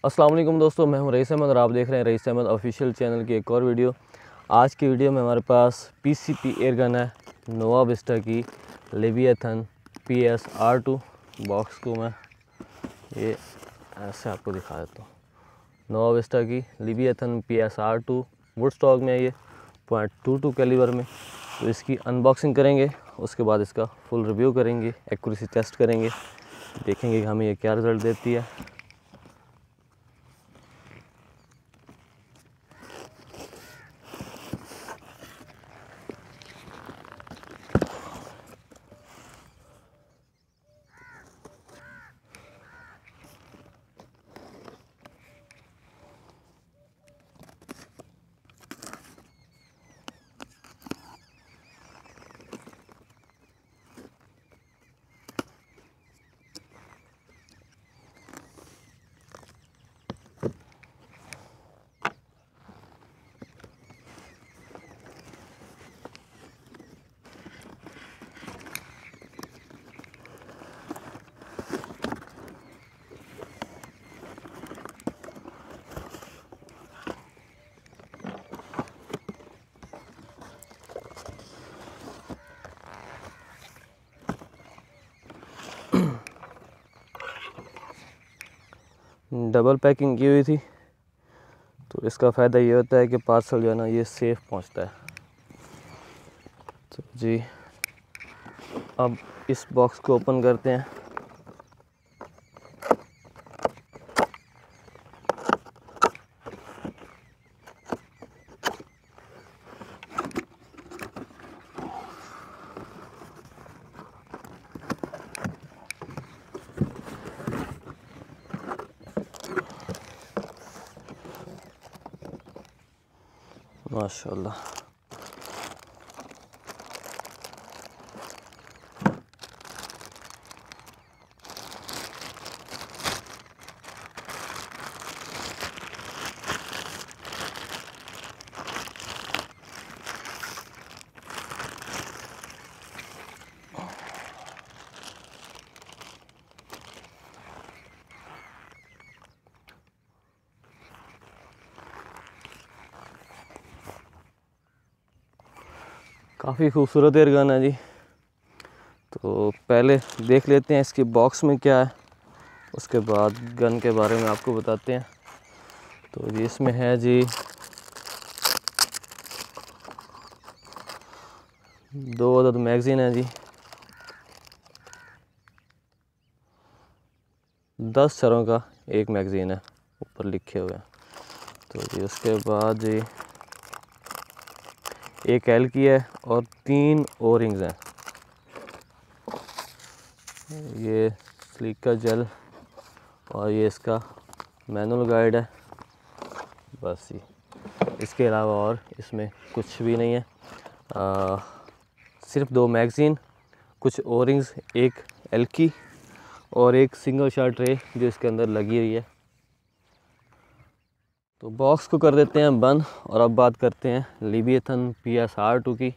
अस्सलाम वालेकुम दोस्तों, मैं हूं रईस अहमद और आप देख रहे हैं रईस अहमद ऑफिशियल चैनल की एक और वीडियो। आज की वीडियो में हमारे पास पीसीपी एयरगन है, नोवा विस्टा की लेविएथन PS-R2। बॉक्स को मैं ये ऐसे आपको दिखा देता हूँ। नोवा विस्टा की लेविएथन PS-R2 वुड स्टॉक में है, ये .22 कैलिबर में। तो इसकी अनबॉक्सिंग करेंगे, उसके बाद इसका फुल रिव्यू करेंगे, एक्यूरेसी टेस्ट करेंगे, देखेंगे कि हमें ये क्या रिज़ल्ट देती है। डबल पैकिंग की हुई थी, तो इसका फ़ायदा ये होता है कि पार्सल जो है ना ये सेफ़ पहुंचता है। तो जी अब इस बॉक्स को ओपन करते हैं। माशाल्लाह, काफ़ी खूबसूरत एयरगन है जी। तो पहले देख लेते हैं इसकी बॉक्स में क्या है, उसके बाद गन के बारे में आपको बताते हैं। तो जी इसमें है जी 2 अदद मैगज़ीन है जी, 10 छरों का एक मैगज़ीन है, ऊपर लिखे हुए हैं। तो जी उसके बाद जी एक एल की है और 3 ओ रिंग्स हैं। ये स्लिक का जेल और ये इसका मैनुअल गाइड है, बस जी। इसके अलावा और इसमें कुछ भी नहीं है। सिर्फ 2 मैगज़ीन, कुछ ओ रिंग्स, एक एल की और एक सिंगल शॉट ट्रे जो इसके अंदर लगी हुई है। तो बॉक्स को कर देते हैं बंद और अब बात करते हैं लेविएथन PS-R2 की।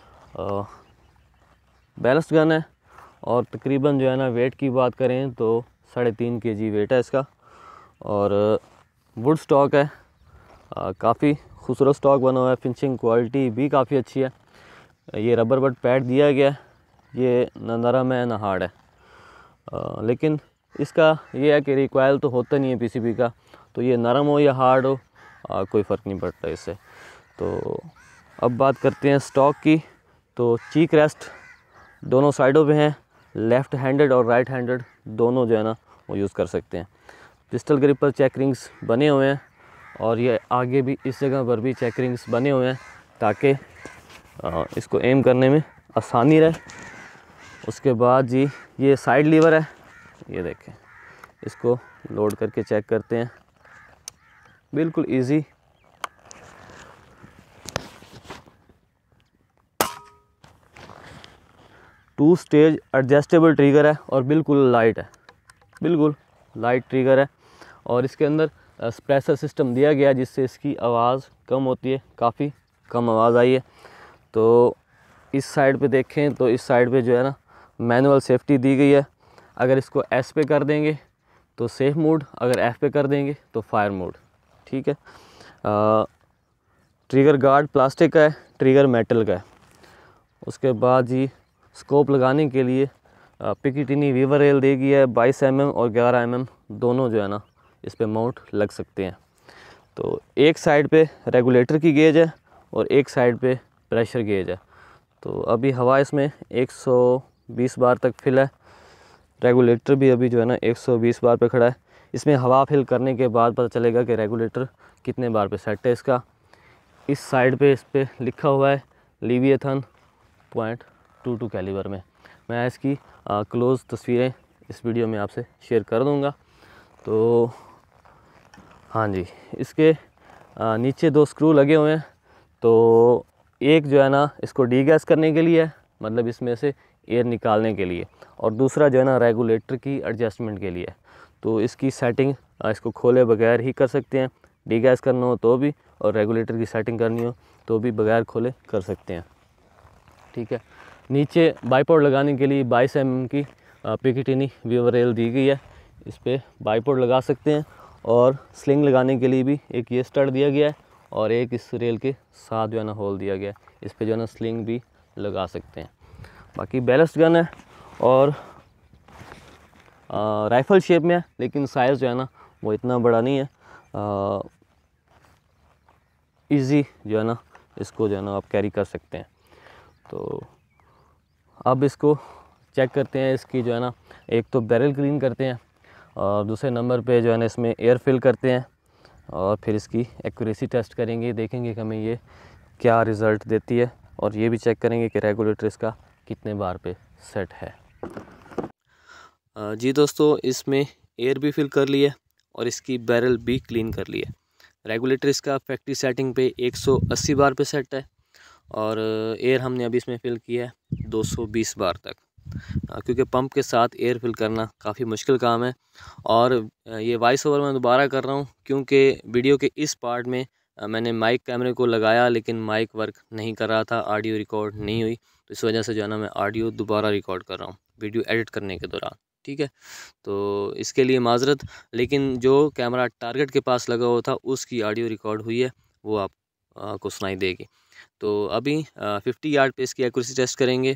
बैलेंस्ड गन है और तकरीबन जो है ना वेट की बात करें तो 3.5 kg वेट है इसका और वुड स्टॉक है। काफ़ी खूबसूरत स्टॉक बना हुआ है, फिनिशिंग क्वालिटी भी काफ़ी अच्छी है। ये रबर बट पैड दिया गया है, ये ना नरम है ना हार्ड है। लेकिन इसका ये है कि रिक्वायल तो होता नहीं है पीसीबी का, तो ये नरम हो या हार्ड हो कोई फ़र्क नहीं पड़ता इससे। तो अब बात करते हैं स्टॉक की। तो चीक रेस्ट दोनों साइडों पे हैं, लेफ़्ट हैंडेड और राइट हैंडेड दोनों जो है ना वो यूज़ कर सकते हैं। पिस्टल ग्रिप पर चेक रिंग्स बने हुए हैं और ये आगे भी इस जगह पर भी चेक रिंग्स बने हुए हैं ताकि इसको एम करने में आसानी रहे। उसके बाद जी ये साइड लीवर है, ये देखें, इसको लोड करके चेक करते हैं, बिल्कुल easy. Two stage adjustable trigger है और बिल्कुल लाइट है, बिल्कुल लाइट ट्रिगर है। और इसके अंदर स्प्रेसर सिस्टम दिया गया है जिससे इसकी आवाज़ कम होती है, काफ़ी कम आवाज़ आई है। तो इस साइड पे देखें तो इस साइड पे जो है ना मैनुअल सेफ्टी दी गई है। अगर इसको एस पे कर देंगे तो सेफ मोड अगर F पे कर देंगे तो फायर मोड, ठीक है। ट्रिगर गार्ड प्लास्टिक का है, ट्रिगर मेटल का है। उसके बाद जी स्कोप लगाने के लिए पिकेटिनी वीवर रेल दी गई है, 22 mm और 11 mm दोनों जो है ना इस पे माउंट लग सकते हैं। तो एक साइड पे रेगुलेटर की गेज है और एक साइड पे प्रेशर गेज है। तो अभी हवा इसमें 120 बार तक फिल है, रेगुलेटर भी अभी जो है ना 120 बार पे खड़ा है। इसमें हवा फिल करने के बाद पता चलेगा कि रेगुलेटर कितने बार पे सेट है इसका। इस साइड पे इस पे लिखा हुआ है लिविएथन .22 कैलिबर में। मैं इसकी क्लोज़ तस्वीरें इस वीडियो में आपसे शेयर कर दूंगा। तो हाँ जी, इसके नीचे 2 स्क्रू लगे हुए हैं। तो एक जो है ना इसको डीगैस करने के लिए है, मतलब इसमें से एयर निकालने के लिए, और दूसरा जो है ना रेगुलेटर की एडजस्टमेंट के लिए। तो इसकी सेटिंग इसको खोले बगैर ही कर सकते हैं, डीगैस करना हो तो भी, और रेगुलेटर की सेटिंग करनी हो तो भी बगैर खोले कर सकते हैं, ठीक है। नीचे बाईपोर्ट लगाने के लिए 22 mm की पिकेटिनी वीवर रेल दी गई है, इस पर बाईपोर्ट लगा सकते हैं। और स्लिंग लगाने के लिए भी एक ये स्टड दिया गया है और एक इस रेल के साथ जो है ना होल दिया गया है, इस पर जो है ना स्लिंग भी लगा सकते हैं। बाकी बैलेस्ट गन है और राइफ़ल शेप में है, लेकिन साइज़ जो है ना वो इतना बड़ा नहीं है। इजी जो है ना इसको जो है ना आप कैरी कर सकते हैं। तो अब इसको चेक करते हैं, इसकी जो है ना एक तो बैरल क्लीन करते हैं और दूसरे नंबर पे जो है ना इसमें एयर फिल करते हैं, और फिर इसकी एक्यूरेसी टेस्ट करेंगे, देखेंगे कि हमें ये क्या रिज़ल्ट देती है, और ये भी चेक करेंगे कि रेगुलेटर इसका कितने बार पे सेट है। जी दोस्तों, इसमें एयर भी फिल कर लिया और इसकी बैरल भी क्लीन कर लिया। रेगुलेटर इसका फैक्ट्री सेटिंग पे 180 बार पे सेट है, और एयर हमने अभी इसमें फिल किया है 220 बार तक, क्योंकि पंप के साथ एयर फिल करना काफ़ी मुश्किल काम है। और ये वॉइस ओवर मैं दोबारा कर रहा हूँ क्योंकि वीडियो के इस पार्ट में मैंने माइक कैमरे को लगाया, लेकिन माइक वर्क नहीं कर रहा था, ऑडियो रिकॉर्ड नहीं हुई। तो इस वजह से जो है ना मैं ऑडियो दोबारा रिकॉर्ड कर रहा हूँ वीडियो एडिट करने के दौरान, ठीक है। तो इसके लिए माजरत, लेकिन जो कैमरा टारगेट के पास लगा हुआ था उसकी ऑडियो रिकॉर्ड हुई है, वो आपको सुनाई देगी। तो अभी 50 यार्ड पे इसकी एक्यूरेसी टेस्ट करेंगे,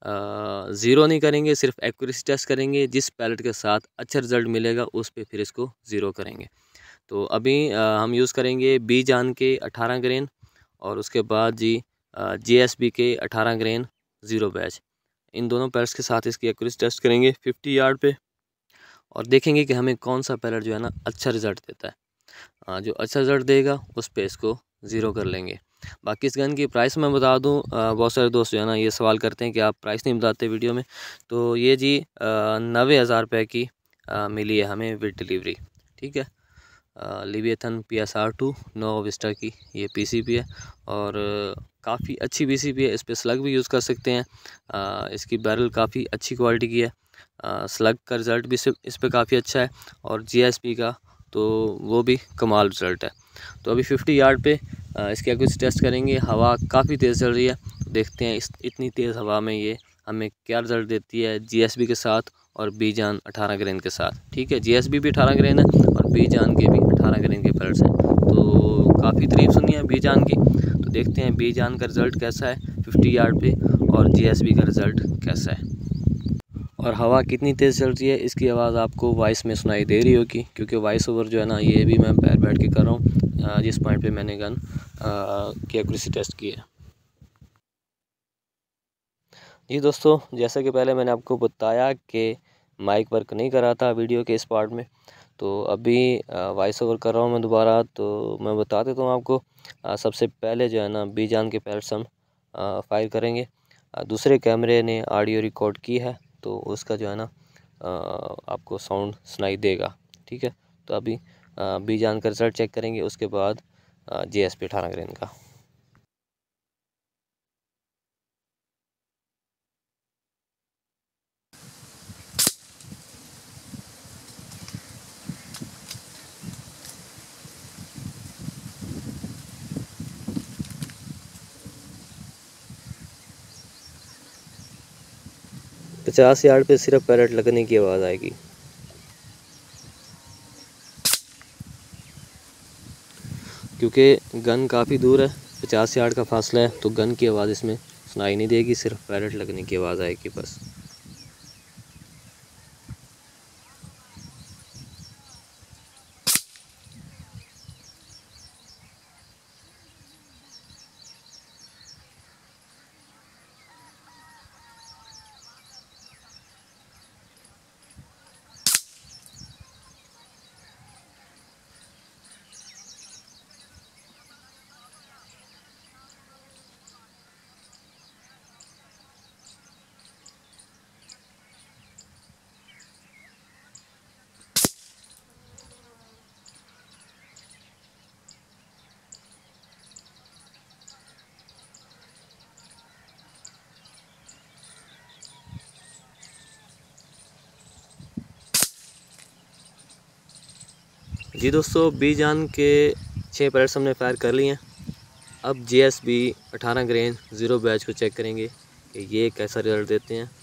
ज़ीरो नहीं करेंगे, सिर्फ एक्यूरेसी टेस्ट करेंगे। जिस पैलेट के साथ अच्छा रिज़ल्ट मिलेगा उस पे फिर इसको ज़ीरो करेंगे। तो अभी हम यूज़ करेंगे बी जान के 18 ग्रेन, और उसके बाद जी JSB के 18 ग्रेन 0 बैच। इन दोनों पैलेट्स के साथ इसकी एक्यूरेसी टेस्ट करेंगे 50 यार्ड पे, और देखेंगे कि हमें कौन सा पैलेट जो है ना अच्छा रिज़ल्ट देता है। जो अच्छा रिज़ल्ट देगा उस पे इसको ज़ीरो कर लेंगे। बाकी इस गन की प्राइस मैं बता दूं, बहुत सारे दोस्त जो है ना ये सवाल करते हैं कि आप प्राइस नहीं बताते वीडियो में। तो ये जी 90,000 रुपये की मिली है हमें विद डिलीवरी, ठीक है। लिविएथन PSR2 नोवा विस्टा की ये PCP है, और काफ़ी अच्छी PCP है। इस पर स्लग भी यूज़ कर सकते हैं। इसकी बैरल काफ़ी अच्छी क्वालिटी की है, स्लग का रिज़ल्ट भी इस पर काफ़ी अच्छा है, और JSB का तो वो भी कमाल रिज़ल्ट है। तो अभी 50 यार्ड पे इसकी एक्यूरेसी टेस्ट करेंगे। हवा काफ़ी तेज़ चल रही है, तो देखते हैं इतनी तेज़ हवा में ये हमें क्या रिज़ल्ट देती है JSB के साथ और बी जान 18 ग्रेन के साथ, ठीक है। JSB भी 18 ग्रेन है और बी जान के भी 18 ग्रेन के पैलेट्स हैं। तो काफ़ी तारीफ सुनी है बी जान की, तो देखते हैं बी जान का रिज़ल्ट कैसा है 50 यार्ड पे, और JSB का रिज़ल्ट कैसा है, और हवा कितनी तेज़ चल रही है। इसकी आवाज़ आपको वॉइस में सुनाई दे रही होगी, क्योंकि वॉइस ओवर जो है ना ये भी मैं बैठ के कर रहा हूँ जिस पॉइंट पे मैंने गन की एक्यूरेसी टेस्ट की है। जी दोस्तों, जैसा कि पहले मैंने आपको बताया कि माइक वर्क नहीं कर रहा था वीडियो के इस पार्ट में, तो अभी वॉइस ओवर कर रहा हूँ मैं दोबारा। तो मैं बता देता हूँ आपको, सबसे पहले जो है ना बी जान के पैलेट्स हम फायर करेंगे। दूसरे कैमरे ने ऑडियो रिकॉर्ड की है, तो उसका जो है ना आपको साउंड सुनाई देगा, ठीक है। तो अभी बी जान का रिज़ल्ट चेक करेंगे, उसके बाद JSB 18 ग्रेन का। पचास यार्ड पे सिर्फ पैलेट लगने की आवाज़ आएगी। क्योंकि गन काफ़ी दूर है, 50 यार्ड का फासला है, तो गन की आवाज़ इसमें सुनाई नहीं देगी, सिर्फ पैरेट लगने की आवाज़ आएगी बस। जी दोस्तों, बी जान के 6 पैरेट्स हमने फायर कर लिए हैं। अब GSB 18 ग्रेन 0 बैच को चेक करेंगे कि ये कैसा रिजल्ट देते हैं।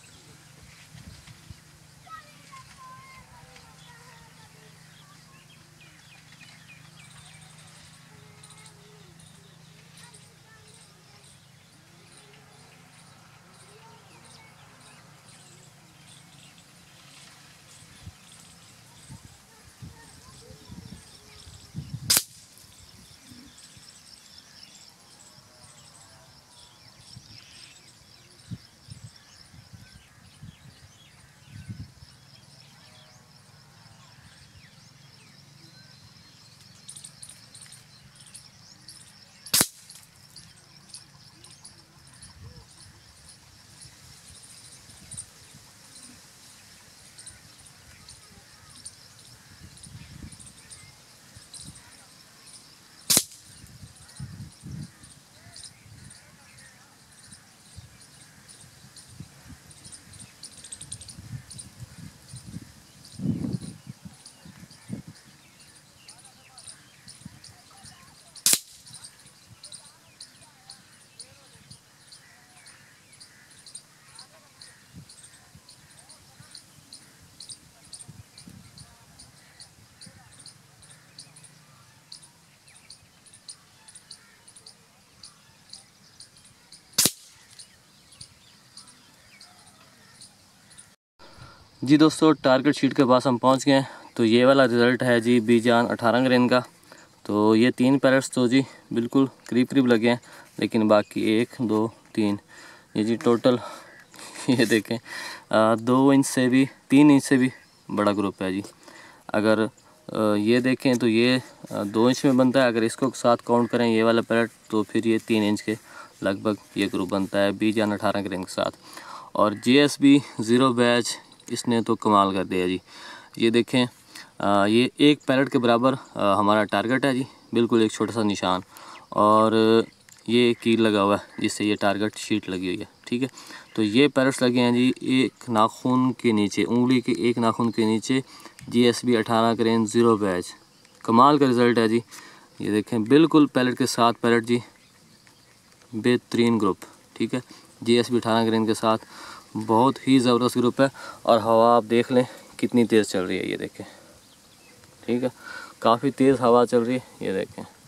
जी दोस्तों, टारगेट शीट के पास हम पहुंच गए हैं। तो ये वाला रिज़ल्ट है जी बी जान 18 ग्रेन का। तो ये 3 पैरेट्स तो जी बिल्कुल करीब करीब लगे हैं, लेकिन बाकी 1 2 3 ये जी टोटल ये देखें 2 इंच से भी 3 इंच से भी बड़ा ग्रुप है जी। अगर ये देखें तो ये 2 इंच में बनता है। अगर इसको साथ काउंट करें ये वाला पैरेट, तो फिर ये 3 इंच के लगभग ये ग्रुप बनता है बी जान 18 ग्रेन के साथ। और GSB 0 बैच इसने तो कमाल कर दिया जी। ये देखें ये 1 पैरेट के बराबर हमारा टारगेट है जी, बिल्कुल एक छोटा सा निशान, और ये कील लगा हुआ है जिससे ये टारगेट शीट लगी हुई है। ठीक है, तो ये पैरेट्स लगे हैं जी एक नाखून के नीचे, उंगली के एक नाखून के नीचे, GSB 18 ग्रेन 0 बैच। कमाल का रिज़ल्ट है जी। ये देखें बिल्कुल पैरेट के साथ पैरेट जी, बेहतरीन ग्रुप। ठीक है, GSB 18 ग्रेन के साथ बहुत ही ज़बरदस्त ग्रुप है। और हवा आप देख लें कितनी तेज़ चल रही है, ये देखें। ठीक है, काफ़ी तेज़ हवा चल रही है, ये देखें।